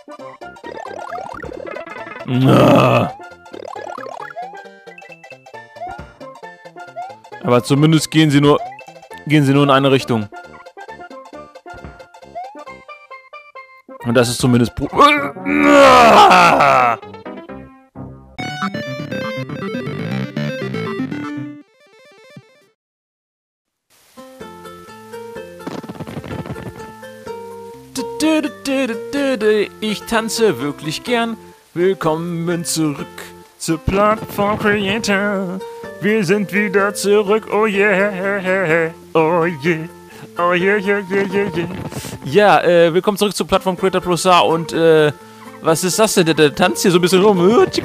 Aber zumindest gehen sie nur in eine Richtung. Und das ist zumindest... Ich tanze wirklich gern. Willkommen zurück zu Platform Creator. Wir sind wieder zurück. Oh yeah. Oh yeah. Oh yeah, yeah, yeah, yeah, yeah. Ja, willkommen zurück zu Platform Creator Plus A. Und, was ist das denn? Der tanzt hier so ein bisschen rum.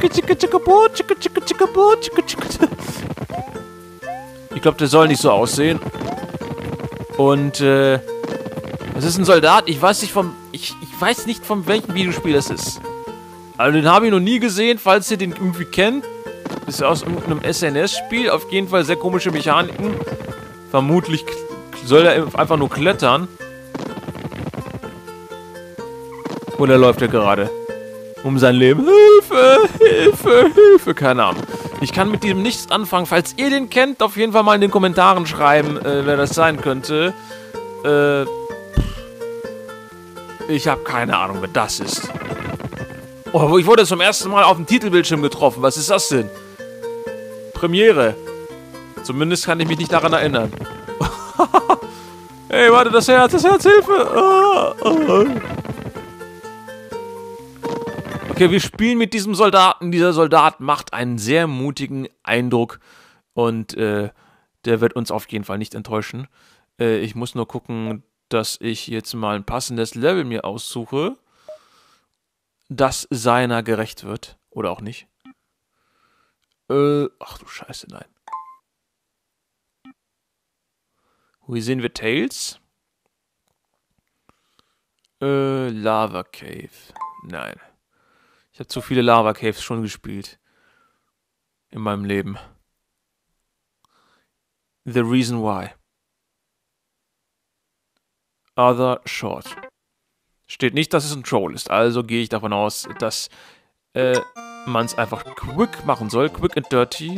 Ich glaube, der soll nicht so aussehen. Und, das ist ein Soldat. Ich weiß nicht von welchem Videospiel das ist. Also den habe ich noch nie gesehen, falls ihr den irgendwie kennt. Das ist aus irgendeinem SNS-Spiel. Auf jeden Fall sehr komische Mechaniken. Vermutlich soll er einfach nur klettern. Oder läuft er gerade um sein Leben? Hilfe, Hilfe, Hilfe. Keine Ahnung. Ich kann mit diesem nichts anfangen. Falls ihr den kennt, auf jeden Fall mal in den Kommentaren schreiben, wer das sein könnte. Ich habe keine Ahnung, wer das ist. Oh, ich wurde zum ersten Mal auf dem Titelbildschirm getroffen. Was ist das denn? Premiere. Zumindest kann ich mich nicht daran erinnern. Hey, warte, das Herz, Hilfe! Okay, wir spielen mit diesem Soldaten. Dieser Soldat macht einen sehr mutigen Eindruck. Und, der wird uns auf jeden Fall nicht enttäuschen. Ich muss nur gucken, dass ich jetzt mal ein passendes Level mir aussuche, das seiner gerecht wird. Oder auch nicht. Ach du Scheiße, nein. Hier sehen wir Tails. Lava Cave. Nein. Ich habe zu viele Lava Caves schon gespielt. In meinem Leben. The Reason Why. Other Short. Steht nicht, dass es ein Troll ist. Also gehe ich davon aus, dass man es einfach quick machen soll. Quick and dirty.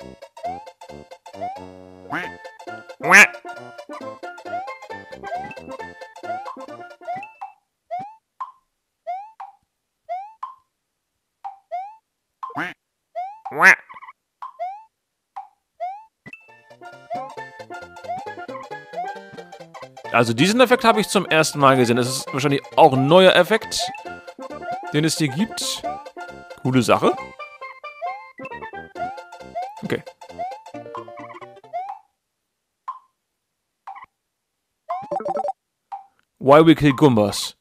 Also diesen Effekt habe ich zum ersten Mal gesehen. Das ist wahrscheinlich auch ein neuer Effekt, den es hier gibt. Coole Sache. Okay. Why we kill Goombas.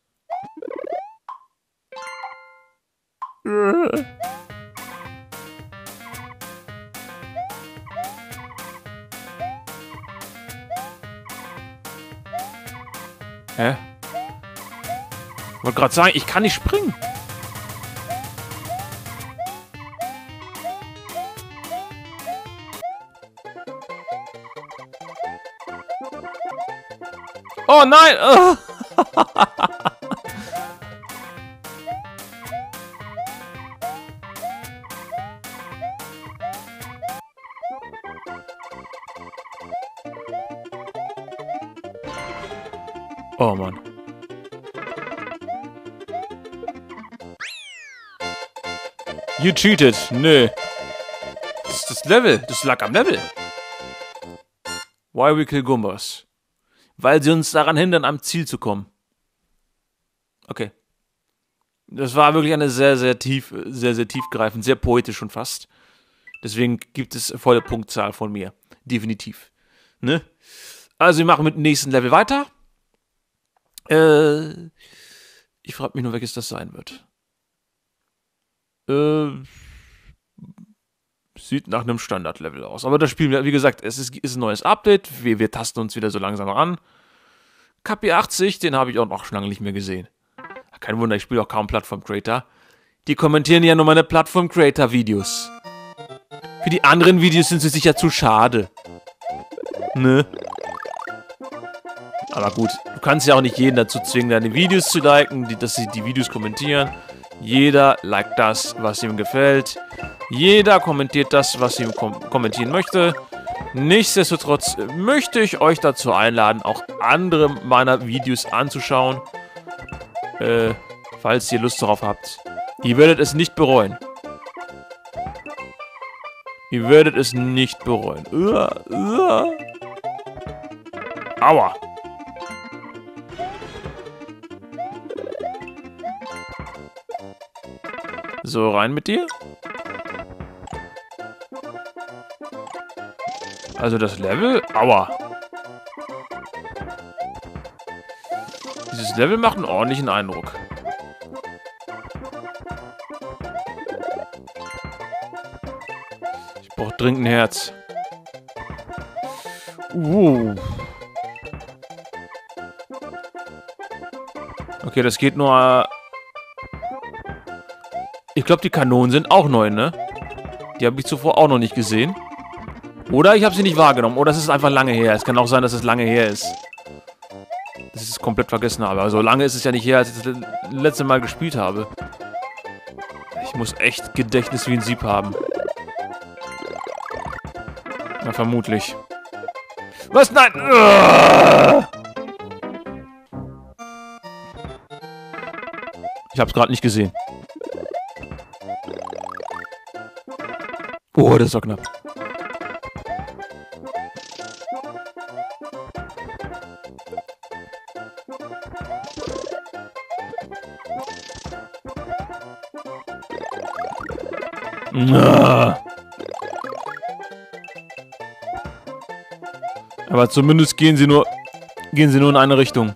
Hä? Ich wollte gerade sagen, ich kann nicht springen. Oh nein! Oh. Oh Mann. You cheated. Nö. Das ist das Level. Das lag am Level. Why we kill Goombas? Weil sie uns daran hindern, am Ziel zu kommen. Okay. Das war wirklich eine sehr tiefgreifend, sehr poetisch schon fast. Deswegen gibt es volle Punktzahl von mir. Definitiv. Ne? Also wir machen mit dem nächsten Level weiter. Ich frage mich nur, welches das sein wird. Sieht nach einem Standard-Level aus. Aber das Spiel, wie gesagt, es ist ein neues Update. Wir tasten uns wieder so langsam an. KP80, den habe ich auch noch schon lange nicht mehr gesehen. Kein Wunder, ich spiele auch kaum Platform Creator. Die kommentieren ja nur meine Platform Creator Videos. Für die anderen Videos sind sie sicher zu schade. Ne? Aber gut, du kannst ja auch nicht jeden dazu zwingen, deine Videos zu liken, dass sie die Videos kommentieren. Jeder liked das, was ihm gefällt. Jeder kommentiert das, was ihm kommentieren möchte. Nichtsdestotrotz möchte ich euch dazu einladen, auch andere meiner Videos anzuschauen. Falls ihr Lust darauf habt. Ihr werdet es nicht bereuen. Ihr werdet es nicht bereuen. Aua. So, rein mit dir. Also das Level... Aua. Dieses Level macht einen ordentlichen Eindruck. Ich brauche dringend ein Herz. Okay, das geht nur... Ich glaube, die Kanonen sind auch neu, ne? Die habe ich zuvor auch noch nicht gesehen. Oder ich habe sie nicht wahrgenommen. Oder es ist einfach lange her. Es kann auch sein, dass es lange her ist. Dass ich es komplett vergessen habe. Also lange ist es ja nicht her, als ich das letzte Mal gespielt habe. Ich muss echt Gedächtnis wie ein Sieb haben. Na, vermutlich. Was? Nein! Ich habe es gerade nicht gesehen. Oh, das ist doch knapp. Aber zumindest gehen sie nur in eine Richtung.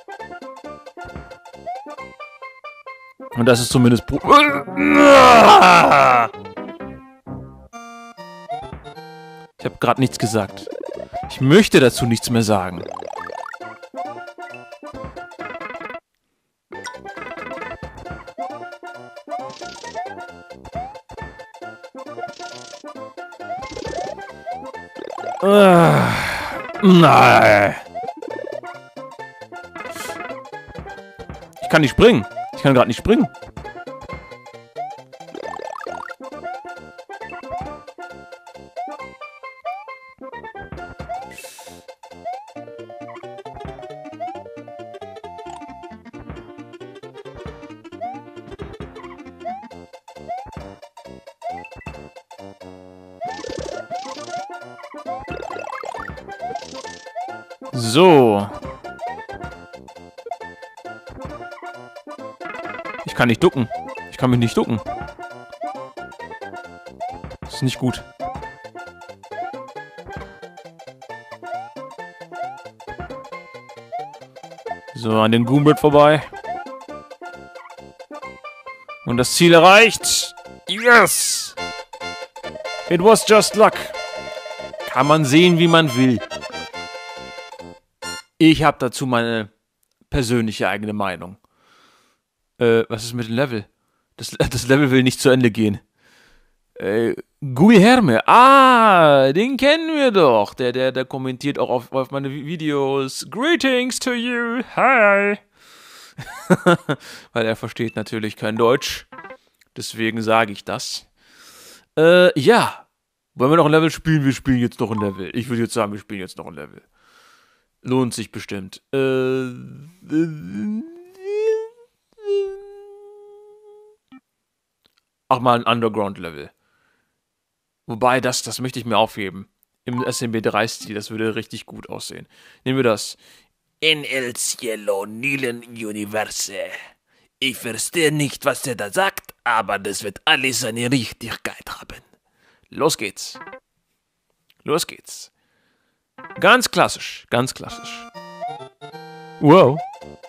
Und das ist zumindest Ich habe gerade nichts gesagt. Ich möchte dazu nichts mehr sagen. Nein. Ich kann nicht springen. Ich kann gerade nicht springen. So. Ich kann nicht ducken. Ich kann mich nicht ducken. Das ist nicht gut. So, an den Goombird vorbei. Und das Ziel erreicht. Yes! It was just luck. Kann man sehen, wie man will. Ich habe dazu meine persönliche eigene Meinung. Was ist mit dem Level? Das Level will nicht zu Ende gehen. Guilherme. Ah, den kennen wir doch. Der kommentiert auch auf meine Videos. Greetings to you. Hi. Weil er versteht natürlich kein Deutsch. Deswegen sage ich das. Ja. Wollen wir noch ein Level spielen? Wir spielen jetzt noch ein Level. Ich würde jetzt sagen, wir spielen jetzt noch ein Level. Lohnt sich bestimmt. Auch mal ein Underground-Level. Wobei, das möchte ich mir aufheben. Im SMB3-Stil, das würde richtig gut aussehen. Nehmen wir das. En el cielo nilen universe. Ich verstehe nicht, was er da sagt, aber das wird alles seine Richtigkeit haben. Los geht's. Los geht's. Ganz klassisch, ganz klassisch. Wow.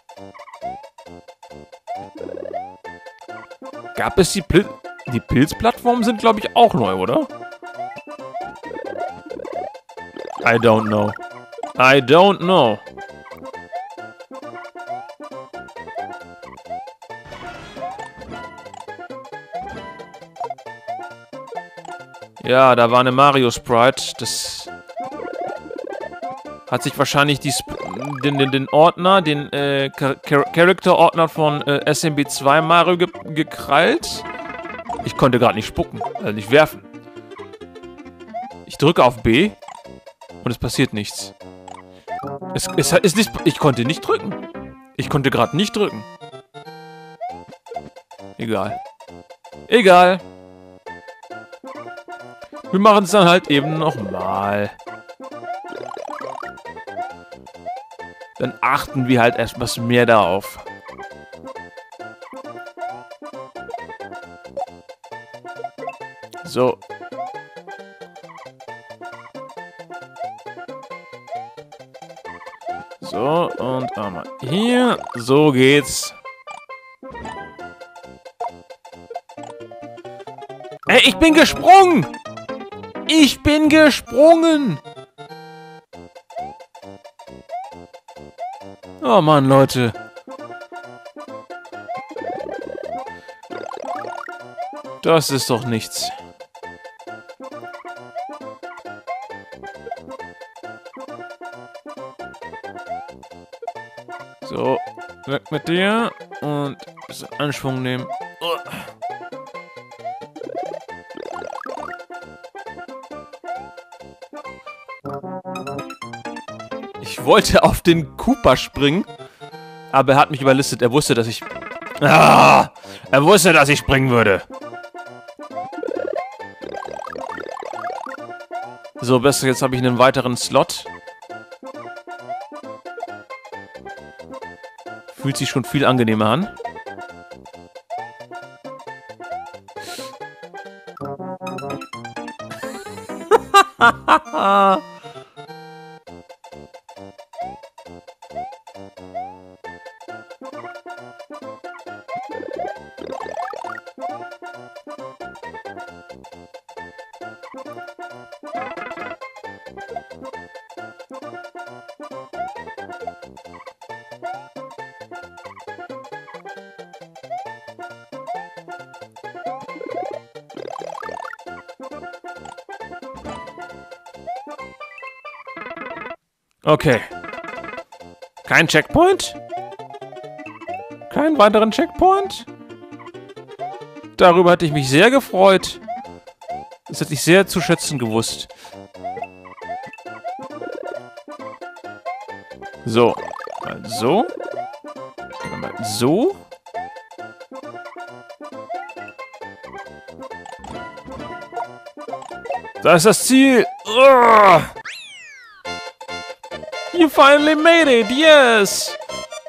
Gab es die Pilzplattformen sind, glaube ich, auch neu, oder? I don't know. I don't know. Ja, da war eine Mario Sprite. Das hat sich wahrscheinlich den Ordner, den Character-Ordner von SMB2 Mario gekrallt. Ich konnte gerade nicht spucken, also nicht werfen. Ich drücke auf B und es passiert nichts. Es ist nicht, ich konnte nicht drücken. Ich konnte gerade nicht drücken. Egal. Egal. Wir machen es dann halt eben nochmal. Dann achten wir halt etwas mehr darauf. So. So, und einmal hier. So geht's. Ey, ich bin gesprungen! Ich bin gesprungen! Oh Mann, Leute. Das ist doch nichts. So, weg mit dir und ein bisschen Anschwung nehmen. Ich wollte auf den Koopa springen, aber er hat mich überlistet. Er wusste, dass ich... Ah! Er wusste, dass ich springen würde. So, besser, jetzt habe ich einen weiteren Slot. Fühlt sich schon viel angenehmer an. Okay. Kein Checkpoint? Keinen weiteren Checkpoint? Darüber hätte ich mich sehr gefreut. Das hätte ich sehr zu schätzen gewusst. So. So. So. Da ist das Ziel. Ugh. You finally made it, yes!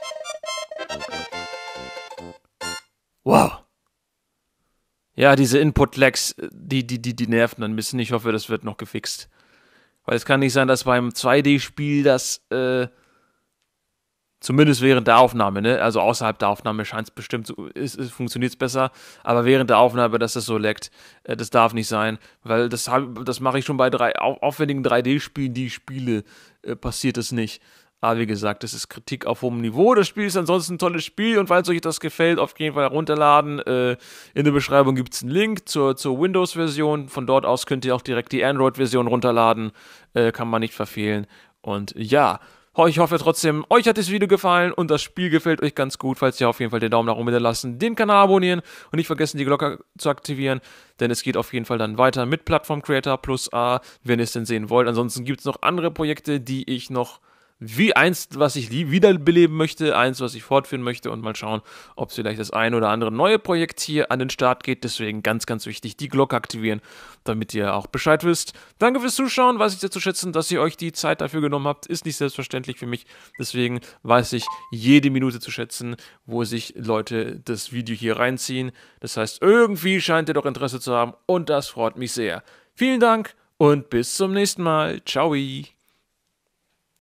Wow. Ja, diese Input-Lags, die nerven ein bisschen. Ich hoffe, das wird noch gefixt. Weil es kann nicht sein, dass beim 2D-Spiel das, zumindest während der Aufnahme, ne? Also außerhalb der Aufnahme scheint es bestimmt, funktioniert es besser. Aber während der Aufnahme, dass das so laggt, das darf nicht sein. Weil das mache ich schon bei aufwendigen 3D-Spielen, die ich spiele, passiert es nicht. Aber wie gesagt, das ist Kritik auf hohem Niveau. Das Spiel ist ansonsten ein tolles Spiel und falls euch das gefällt, auf jeden Fall runterladen. In der Beschreibung gibt es einen Link zur Windows-Version. Von dort aus könnt ihr auch direkt die Android-Version runterladen. Kann man nicht verfehlen. Und ja, ich hoffe trotzdem, euch hat das Video gefallen und das Spiel gefällt euch ganz gut. Falls ihr auf jeden Fall den Daumen nach oben hinterlassen, den Kanal abonnieren und nicht vergessen, die Glocke zu aktivieren. Denn es geht auf jeden Fall dann weiter mit Plattform Creator plus A, wenn ihr es denn sehen wollt. Ansonsten gibt es noch andere Projekte, die ich noch wie eins, was ich wiederbeleben möchte, eins, was ich fortführen möchte und mal schauen, ob vielleicht das ein oder andere neue Projekt hier an den Start geht. Deswegen ganz, ganz wichtig, die Glocke aktivieren, damit ihr auch Bescheid wisst. Danke fürs Zuschauen, weiß ich sehr zu schätzen, dass ihr euch die Zeit dafür genommen habt. Ist nicht selbstverständlich für mich, deswegen weiß ich jede Minute zu schätzen, wo sich Leute das Video hier reinziehen. Das heißt, irgendwie scheint ihr doch Interesse zu haben und das freut mich sehr. Vielen Dank und bis zum nächsten Mal. Ciao.